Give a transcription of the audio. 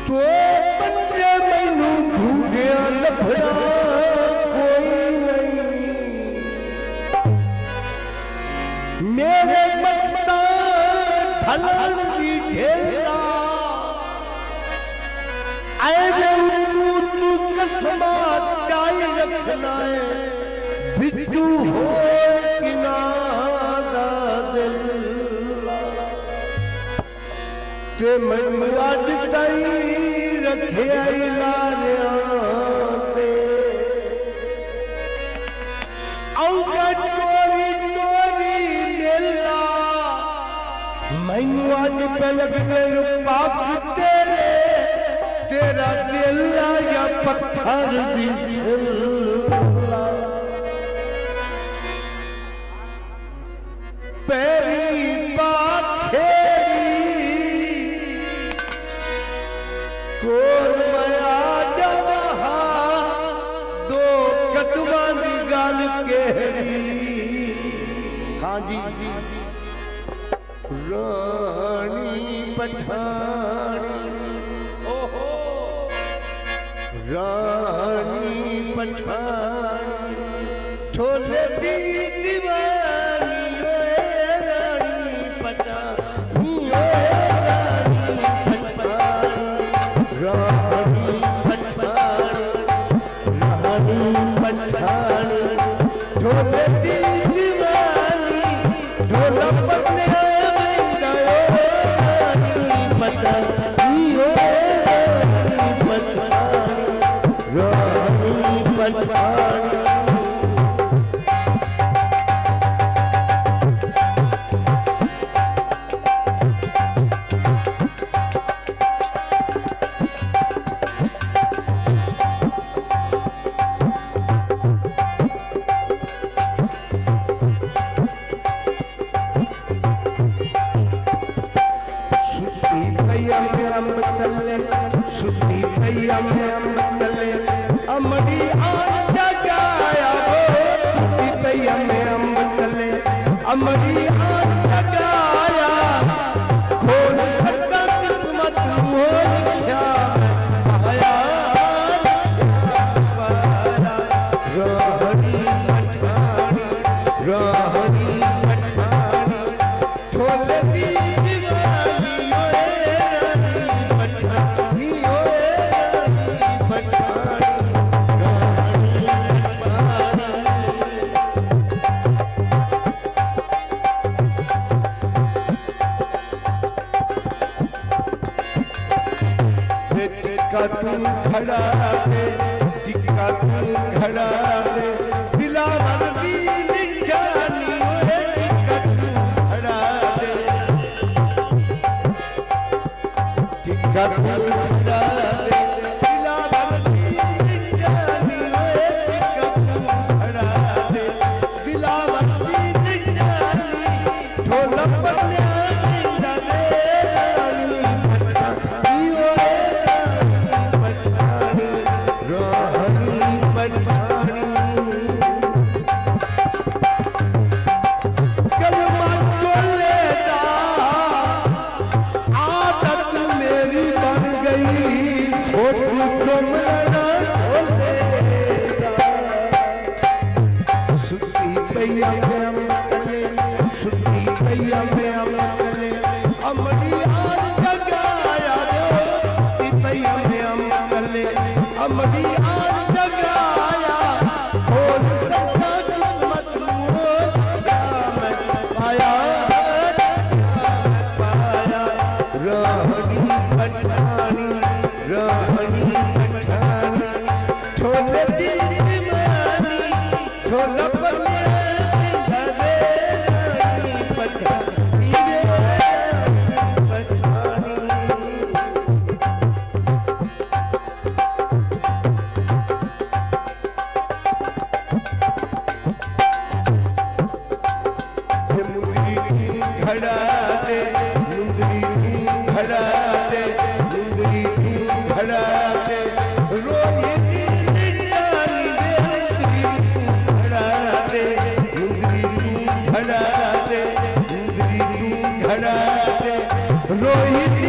तो बंदे मैनू भूखिया लभड़ा कोई नहीं, मेरे बचता ढलन दी ढेला ऐसे तू कसमा चाई रखना है बिजू हो किनारा दिल ते मैं अज ताई रखे लारिया ते औगा चोरी चोरी मेला मैनू अज पे लगने पाक तेरे तेरा दिल या पत्थर दी सिल्ला पैरी कोर मैं आ जावा दो कदमा दी गल केड़ी। हाँ जी रानी पठानी रानी पठानी ठोले दी दीवानी रानी पठानी रानी पठानी रानी पठानी ढोले दी दीवानी ढोला पटने रानी पठानी रानी पठानी सुती भैया में तले अमड़ी आन जगाया सुती भैया में तले अमड़ी आन जगाया खोल खट्टा किस्मत मोल क्या आया रानी पठानी रानी पठानी ठोले दी दीवानी रानी पठानी तू खड़ा दे टिक्का तू खड़ा दे दिलावर दी निशानी टिक्का तू खड़ा दे टिक्का तू खड़ा दे दिलावर दी निशानी टिक्का तू खड़ा दे दिलावर दी निशानी ढोला पन्या सुती भैया में तले अमड़ी आन जगाया सुती भैया में तले अमड़ी आन जगाया खोल सकता किस्मत मोल मैं पाया रानी पठानी रानी पठानी ठोले दी दीवानी ठोला पर खड़ा दे मुंदरी तू खड़ा दे मुंदरी तू खड़ा दे रोई दी जानी दे मुंदरी तू खड़ा दे मुंदरी तू खड़ा दे मुंदरी तू खड़ा दे रोई